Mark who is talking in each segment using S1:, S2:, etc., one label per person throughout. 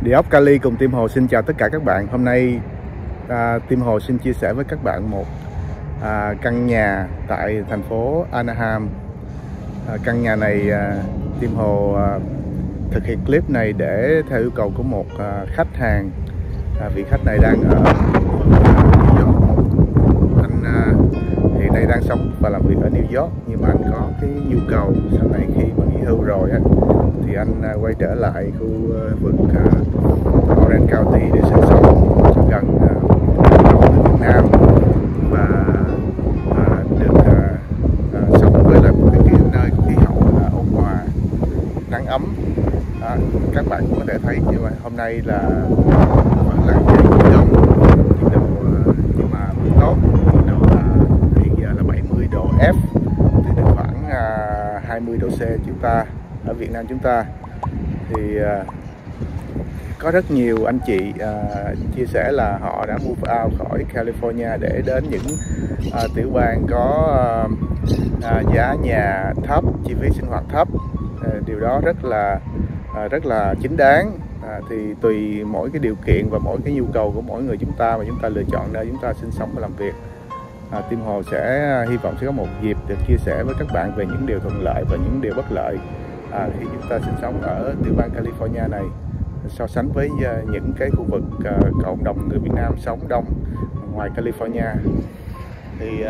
S1: Địa ốc Cali cùng Tim Hồ xin chào tất cả các bạn. Hôm nay Tim Hồ xin chia sẻ với các bạn một căn nhà tại thành phố Anaheim. Căn nhà này Tim Hồ thực hiện clip này để theo yêu cầu của một khách hàng. Vị khách này đang ở anh hiện nay đang sống và làm việc ở New York, nhưng mà anh có cái nhu cầu sau này khi mà nghỉ hưu rồi thì anh quay trở lại khu vực Orange County để sinh sống gần Việt Nam và được sống với lại một cái nơi khí hậu ôn hòa, nắng ấm. Các bạn cũng có thể thấy như vậy, hôm nay là vẫn là ngày mùa đông, nhiệt độ nhưng mà tốt, nhiệt độ hiện giờ là 70 độ F, thì được khoảng 20 độ C. Chúng ta ở Việt Nam chúng ta thì có rất nhiều anh chị chia sẻ là họ đã move out khỏi California để đến những tiểu bang có giá nhà thấp, chi phí sinh hoạt thấp. Điều đó rất là chính đáng. Thì tùy mỗi cái điều kiện và mỗi cái nhu cầu của mỗi người chúng ta mà chúng ta lựa chọn nơi chúng ta sinh sống và làm việc. Tim Hồ sẽ hy vọng sẽ có một dịp được chia sẻ với các bạn về những điều thuận lợi và những điều bất lợi khi chúng ta sinh sống ở tiểu bang California này, so sánh với những cái khu vực cộng đồng người Việt Nam sống đông ngoài California. Thì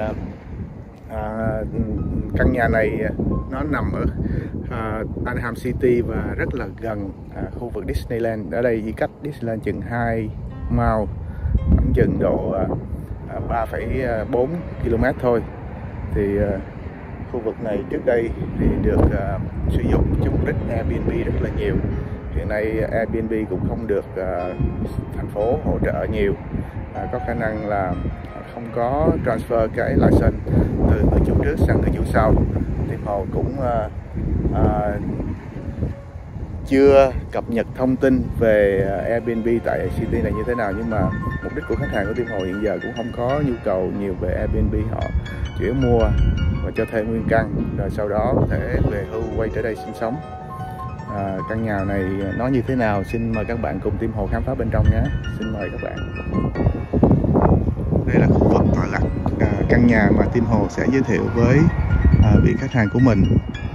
S1: căn nhà này nó nằm ở Anaheim City và rất là gần khu vực Disneyland. Ở đây chỉ cách Disneyland chừng 2 mile, khoảng chừng độ 3,4 km thôi. Thì khu vực này trước đây thì được sử dụng cho mục đích Airbnb rất là nhiều. Hiện nay Airbnb cũng không được thành phố hỗ trợ nhiều, có khả năng là không có transfer cái license từ người chủ trước sang người chủ sau. Tim Hồ cũng chưa cập nhật thông tin về Airbnb tại city này như thế nào, nhưng mà mục đích của khách hàng của Tim Hồ hiện giờ cũng không có nhu cầu nhiều về Airbnb. Họ chỉ mua và cho thuê nguyên căn, rồi sau đó có thể về hưu quay trở đây sinh sống. Căn nhà này nó như thế nào, xin mời các bạn cùng Tim Hồ khám phá bên trong nhé. Xin mời các bạn. Đây là khu vực tọa lạc căn nhà mà Tim Hồ sẽ giới thiệu với vị khách hàng của mình.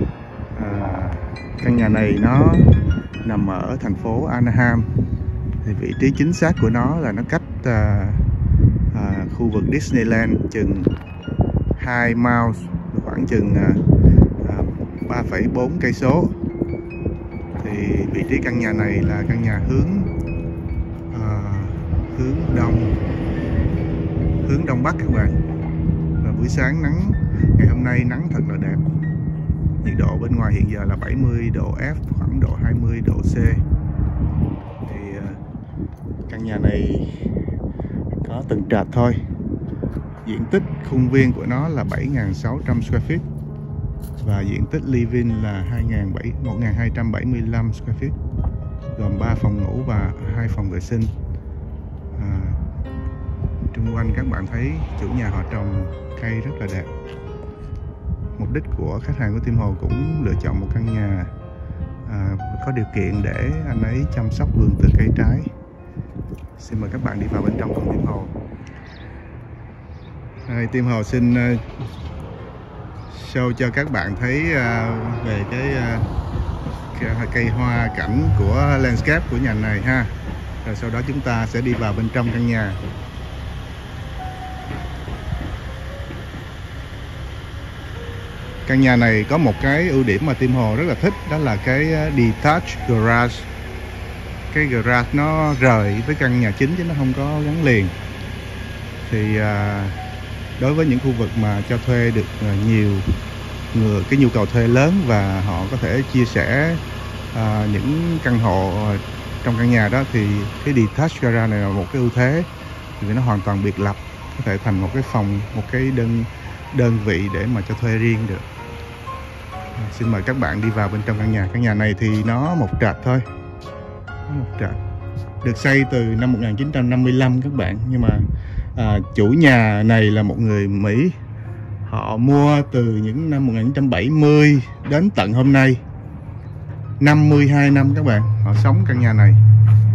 S1: Căn nhà này nó nằm ở thành phố Anaheim. Thì vị trí chính xác của nó là nó cách khu vực Disneyland chừng 2 miles, khoảng chừng 3,4 cây số. Thì vị trí căn nhà này là căn nhà hướng đông bắc các bạn. Và buổi sáng nắng, ngày hôm nay nắng thật là đẹp. Nhiệt độ bên ngoài hiện giờ là 70 độ F, khoảng độ 20 độ C. Thì căn nhà này có từng trệt thôi. Diện tích khuôn viên của nó là 7.600 square feet và diện tích living là 1.275 square feet, gồm 3 phòng ngủ và 2 phòng vệ sinh. Xung quanh các bạn thấy chủ nhà họ trồng cây rất là đẹp. Mục đích của khách hàng của Tim Hồ cũng lựa chọn một căn nhà có điều kiện để anh ấy chăm sóc vườn từ cây trái. Xin mời các bạn đi vào bên trong cùng Tim Hồ. Tim Hồ xin show cho các bạn thấy về cái cây hoa cảnh của landscape của nhà này ha. Rồi sau đó chúng ta sẽ đi vào bên trong căn nhà. Căn nhà này có một cái ưu điểm mà Tim Hồ rất là thích, đó là cái detached garage. Cái garage nó rời với căn nhà chính chứ nó không có gắn liền. Thì đối với những khu vực mà cho thuê được nhiều người, cái nhu cầu thuê lớn và họ có thể chia sẻ những căn hộ trong căn nhà đó, thì cái detached garage này là một cái ưu thế, vì nó hoàn toàn biệt lập, có thể thành một cái phòng, một cái đơn vị để mà cho thuê riêng được. Xin mời các bạn đi vào bên trong căn nhà. Căn nhà này thì nó một trệt thôi, một trệt, được xây từ năm 1955 các bạn. Nhưng mà chủ nhà này là một người Mỹ. Họ mua từ những năm 1970 đến tận hôm nay, 52 năm các bạn, họ sống căn nhà này.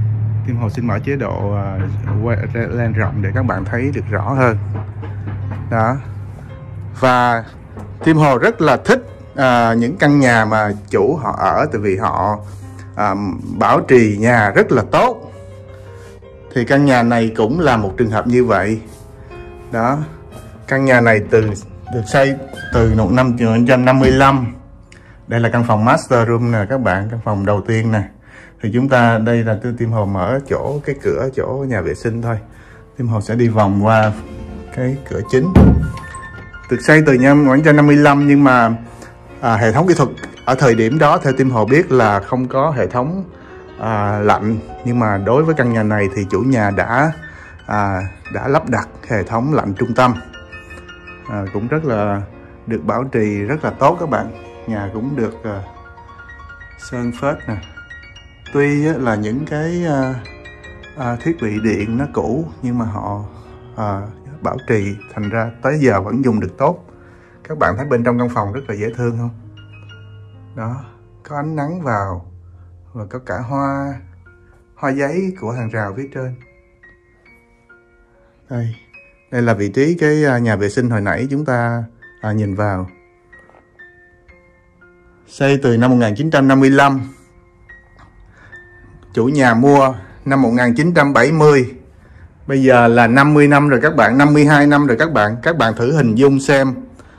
S1: Tim Hồ xin mở chế độ lên rộng để các bạn thấy được rõ hơn. Đó. Và Tim Hồ rất là thích những căn nhà mà chủ họ ở, tại vì họ bảo trì nhà rất là tốt. Thì căn nhà này cũng là một trường hợp như vậy. Đó. Căn nhà này được xây từ năm 1955. Đây là căn phòng master room nè các bạn, căn phòng đầu tiên nè. Thì chúng ta, đây là Tim Hồ mở chỗ cái cửa chỗ nhà vệ sinh thôi. Tim Hồ sẽ đi vòng qua cái cửa chính. Được xây từ năm 1955 nhưng mà hệ thống kỹ thuật ở thời điểm đó theo Tim Hồ biết là không có hệ thống lạnh. Nhưng mà đối với căn nhà này thì chủ nhà đã lắp đặt hệ thống lạnh trung tâm. Cũng rất là được bảo trì rất là tốt các bạn. Nhà cũng được sơn phết nè. Tuy là những cái thiết bị điện nó cũ nhưng mà họ bảo trì thành ra tới giờ vẫn dùng được tốt. Các bạn thấy bên trong căn phòng rất là dễ thương không? Đó, có ánh nắng vào và có cả hoa giấy của hàng rào phía trên. Đây là vị trí cái nhà vệ sinh hồi nãy chúng ta nhìn vào. Xây từ năm 1955. Chủ nhà mua năm 1970. Bây giờ là 50 năm rồi các bạn, 52 năm rồi các bạn. Các bạn thử hình dung xem.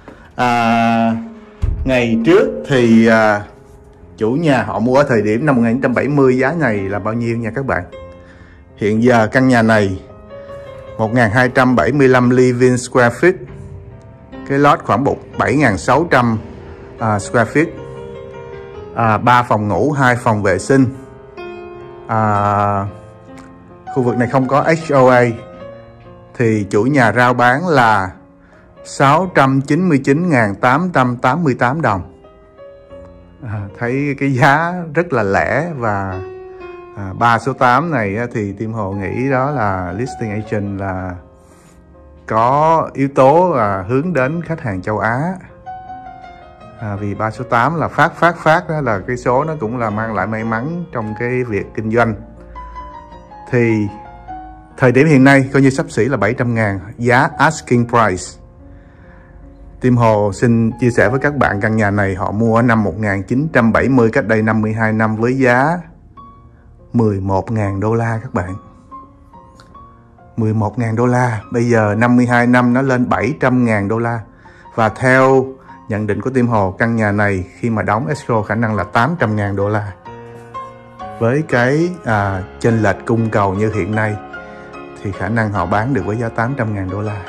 S1: Ngày trước thì chủ nhà họ mua ở thời điểm năm 1970 giá này là bao nhiêu nha các bạn. Hiện giờ căn nhà này 1275 living square feet. Cái lot khoảng 7.600 square feet. 3 phòng ngủ, 2 phòng vệ sinh. Khu vực này không có HOA. Thì chủ nhà rao bán là 699.888 đồng. Thấy cái giá rất là lẻ. Và 3 số 8 này thì Tim Hồ nghĩ đó là listing agent là có yếu tố hướng đến khách hàng châu Á. Vì 3 số 8 là phát đó, là cái số nó cũng là mang lại may mắn trong cái việc kinh doanh. Thì thời điểm hiện nay coi như xấp xỉ là 700.000 giá asking price. Tim Hồ xin chia sẻ với các bạn căn nhà này họ mua ở năm 1970, cách đây 52 năm với giá 11.000 đô la các bạn. 11.000 đô la. Bây giờ 52 năm nó lên 700.000 đô la. Và theo nhận định của Tim Hồ, căn nhà này khi mà đóng escrow khả năng là 800.000 đô la. Với cái chênh lệch cung cầu như hiện nay thì khả năng họ bán được với giá 800.000 đô la.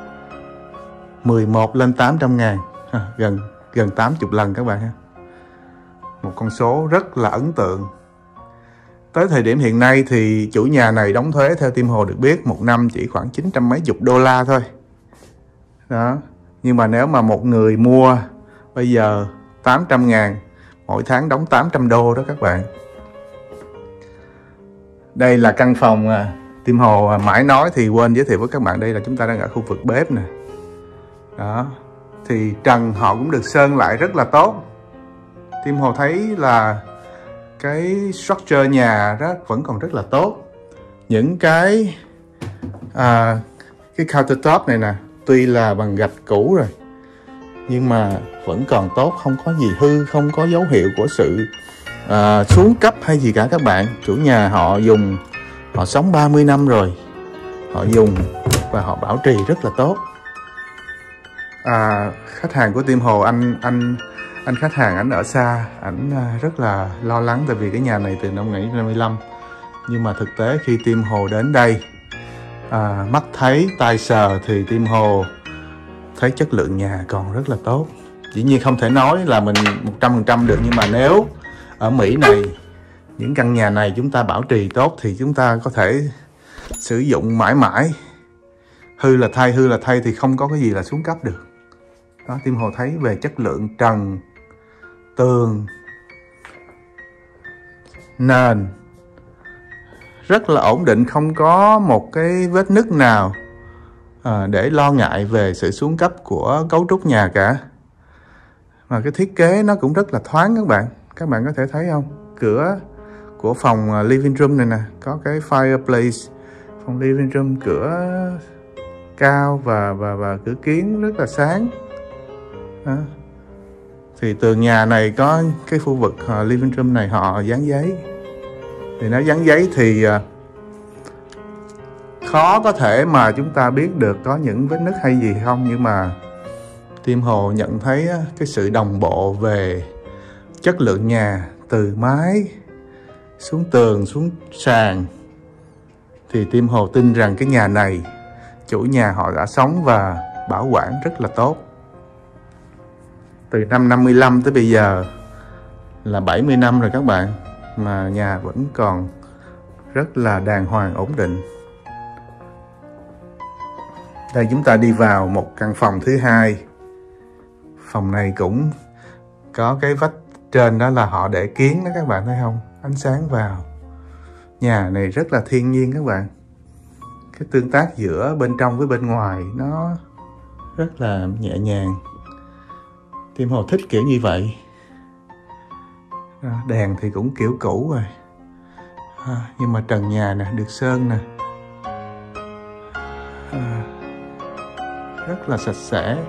S1: 11 lên 800.000, gần 80 lần các bạn ha. Một con số rất là ấn tượng. Tới thời điểm hiện nay thì chủ nhà này đóng thuế theo Tim Hồ được biết một năm chỉ khoảng 900 mấy chục đô la thôi. Đó. Nhưng mà nếu mà một người mua bây giờ 800.000, mỗi tháng đóng 800 đô đó các bạn. Đây là căn phòng Tim Hồ mãi nói thì quên giới thiệu với các bạn. Đây là chúng ta đang ở khu vực bếp nè. Đó. Thì trần họ cũng được sơn lại rất là tốt. Tim Hồ thấy là cái structure nhà đó vẫn còn rất là tốt. Những cái countertop này nè, tuy là bằng gạch cũ rồi nhưng mà vẫn còn tốt, không có gì hư, không có dấu hiệu của sự xuống cấp hay gì cả các bạn. Chủ nhà họ dùng, họ sống 30 năm rồi, họ dùng và họ bảo trì rất là tốt. Khách hàng của Tim Hồ, anh khách hàng ảnh ở xa, ảnh rất là lo lắng tại vì cái nhà này từ năm 1955. Nhưng mà thực tế khi Tim Hồ đến đây, mắt thấy tai sờ thì Tim Hồ thấy chất lượng nhà còn rất là tốt. Dĩ nhiên không thể nói là mình 100% được, nhưng mà nếu ở Mỹ này những căn nhà này chúng ta bảo trì tốt thì chúng ta có thể sử dụng mãi mãi. Hư là thay thì không có cái gì là xuống cấp được. Đó, Tim Hồ thấy về chất lượng trần, tường, nền rất là ổn định, không có một cái vết nứt nào để lo ngại về sự xuống cấp của cấu trúc nhà cả. Mà cái thiết kế nó cũng rất là thoáng các bạn. Các bạn có thể thấy không? Cửa của phòng living room này nè, có cái fireplace, phòng living room, cửa cao và cửa kiến rất là sáng. Đó. Thì tường nhà này có cái khu vực living room này họ dán giấy. Thì nó dán giấy thì khó có thể mà chúng ta biết được có những vết nứt hay gì không, nhưng mà Team Hồ nhận thấy cái sự đồng bộ về chất lượng nhà, từ mái xuống tường xuống sàn, thì Team Hồ tin rằng cái nhà này chủ nhà họ đã sống và bảo quản rất là tốt. Từ năm 55 tới bây giờ là 70 năm rồi các bạn, mà nhà vẫn còn rất là đàng hoàng, ổn định. Đây chúng ta đi vào một căn phòng thứ hai. Phòng này cũng có cái vách trên đó là họ để kiến đó các bạn thấy không? Ánh sáng vào. Nhà này rất là thiên nhiên các bạn. Cái tương tác giữa bên trong với bên ngoài nó rất là nhẹ nhàng. Team Hồ thích kiểu như vậy. Đèn thì cũng kiểu cũ rồi. Nhưng mà trần nhà nè, được sơn nè. Rất là sạch sẽ.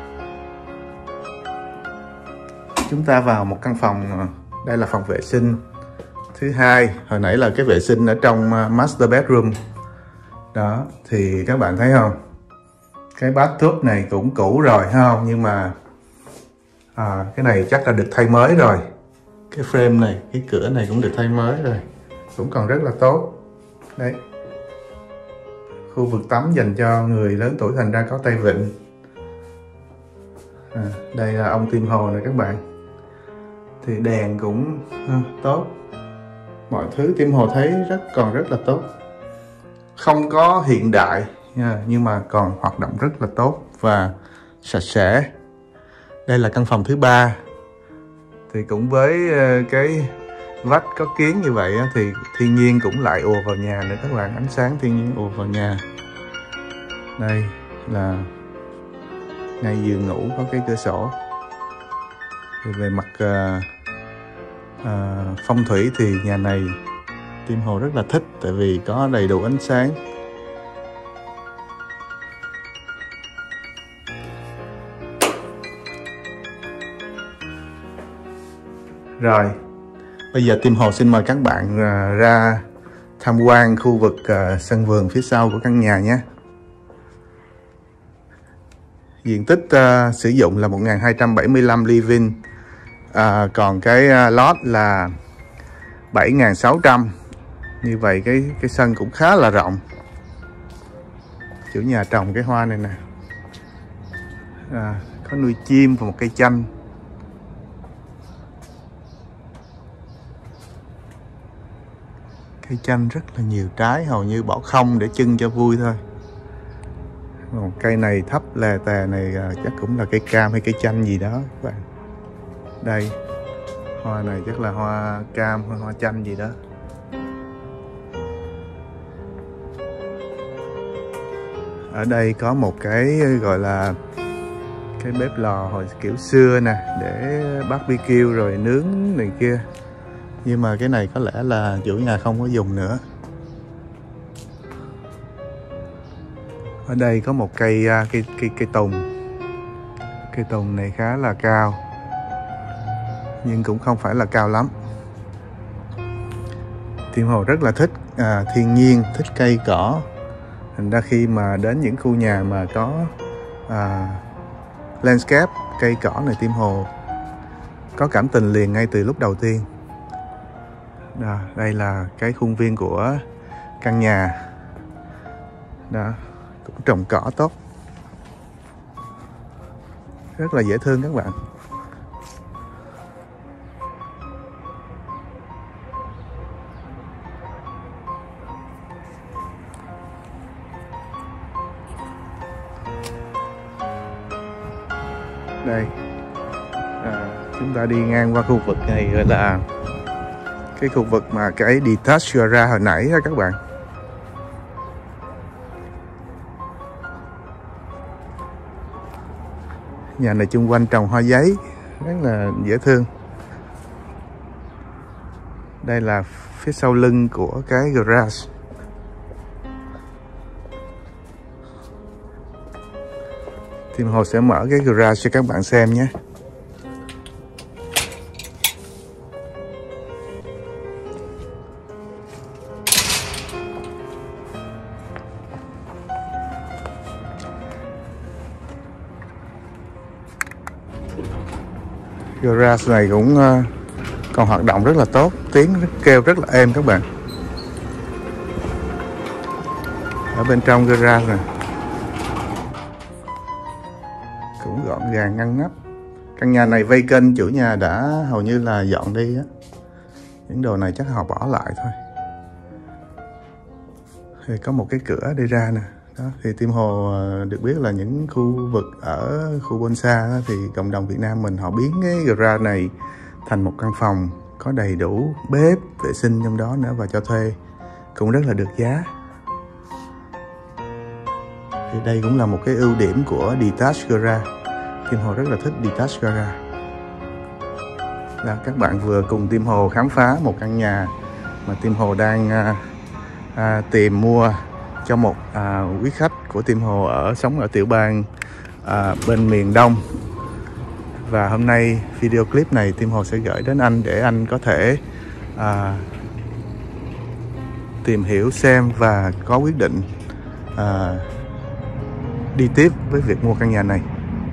S1: Chúng ta vào một căn phòng, đây là phòng vệ sinh thứ hai. Hồi nãy là cái vệ sinh ở trong master bedroom. Đó, thì các bạn thấy không? Cái bathtub này cũng cũ rồi thấy không? Nhưng mà cái này chắc là được thay mới rồi. Cái frame này, cái cửa này cũng được thay mới rồi. Cũng còn rất là tốt. Đấy. Khu vực tắm dành cho người lớn tuổi, thành ra có tay vịn. Đây là ông Team Hồ này các bạn. Thì đèn cũng tốt. Mọi thứ Team Hồ thấy còn rất là tốt. Không có hiện đại nhưng mà còn hoạt động rất là tốt và sạch sẽ. Đây là căn phòng thứ ba. Thì cũng với cái vách có kiến như vậy thì thiên nhiên cũng lại ùa vào nhà nữa các bạn. Ánh sáng thiên nhiên ùa vào nhà. Đây là ngay giường ngủ có cái cửa sổ. Thì về mặt phong thủy thì nhà này Team Hồ rất là thích, tại vì có đầy đủ ánh sáng. Rồi, bây giờ Team Hồ xin mời các bạn ra tham quan khu vực sân vườn phía sau của căn nhà nhé. Diện tích sử dụng là 1275 living, còn cái lot là 7600. Như vậy cái sân cũng khá là rộng. Chủ nhà trồng cái hoa này nè, có nuôi chim và một cây chanh. Cây chanh rất là nhiều trái, hầu như bỏ không để trưng cho vui thôi. Một cây này thấp lè tè này chắc cũng là cây cam hay cây chanh gì đó các bạn. Đây, hoa này chắc là hoa cam hay hoa chanh gì đó. Ở đây có một cái gọi là cái bếp lò hồi kiểu xưa nè, để barbecue rồi nướng này kia. Nhưng mà cái này có lẽ là chủ nhà không có dùng nữa. Ở đây có một cây tùng. Cây tùng này khá là cao, nhưng cũng không phải là cao lắm. Team Hồ rất là thích thiên nhiên, thích cây cỏ. Thành ra khi mà đến những khu nhà mà có landscape, cây cỏ này, Team Hồ có cảm tình liền ngay từ lúc đầu tiên. Đó, đây là cái khuôn viên của căn nhà. Đó, cũng trồng cỏ tốt. Rất là dễ thương các bạn. Đây, chúng ta đi ngang qua khu vực này gọi là cái khu vực mà cái detached garage hồi nãy đó các bạn. Nhà này chung quanh trồng hoa giấy rất là dễ thương. Đây là phía sau lưng của cái garage. Team Hồ sẽ mở cái garage cho các bạn xem nhé. Garage này cũng còn hoạt động rất là tốt, tiếng kêu rất là êm các bạn. Ở bên trong garage này cũng gọn gàng ngăn nắp. Căn nhà này vacant, chủ nhà đã hầu như là dọn đi á. Những đồ này chắc họ bỏ lại thôi. Thì có một cái cửa đi ra nè. Đó, thì Team Hồ được biết là những khu vực ở khu Bonsa đó, thì cộng đồng Việt Nam mình họ biến cái garage này thành một căn phòng có đầy đủ bếp, vệ sinh trong đó nữa và cho thuê cũng rất là được giá. Thì đây cũng là một cái ưu điểm của detached garage. Team Hồ rất là thích detached garage. Đó, các bạn vừa cùng Team Hồ khám phá một căn nhà mà Team Hồ đang tìm mua cho một quý khách của Team Hồ sống ở tiểu bang bên miền Đông. Và hôm nay video clip này Team Hồ sẽ gửi đến anh để anh có thể tìm hiểu xem và có quyết định đi tiếp với việc mua căn nhà này.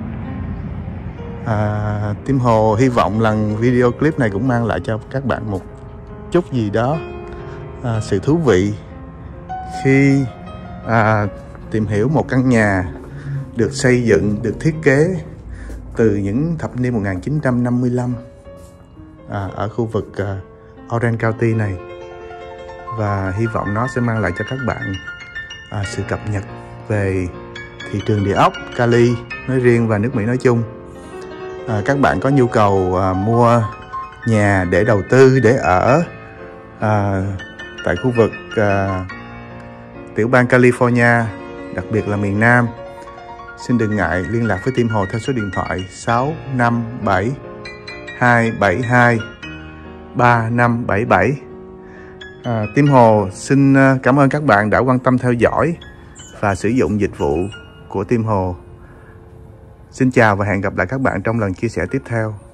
S1: Team Hồ hy vọng lần video clip này cũng mang lại cho các bạn một chút gì đó sự thú vị khi tìm hiểu một căn nhà được xây dựng, được thiết kế từ những thập niên 1955 ở khu vực Orange County này. Và hy vọng nó sẽ mang lại cho các bạn sự cập nhật về thị trường địa ốc Cali nói riêng và nước Mỹ nói chung. Các bạn có nhu cầu mua nhà để đầu tư, để ở tại khu vực tiểu bang California, đặc biệt là miền Nam, xin đừng ngại liên lạc với Team Hồ theo số điện thoại 657 272 3577. Team Hồ xin cảm ơn các bạn đã quan tâm theo dõi và sử dụng dịch vụ của Team Hồ. Xin chào và hẹn gặp lại các bạn trong lần chia sẻ tiếp theo.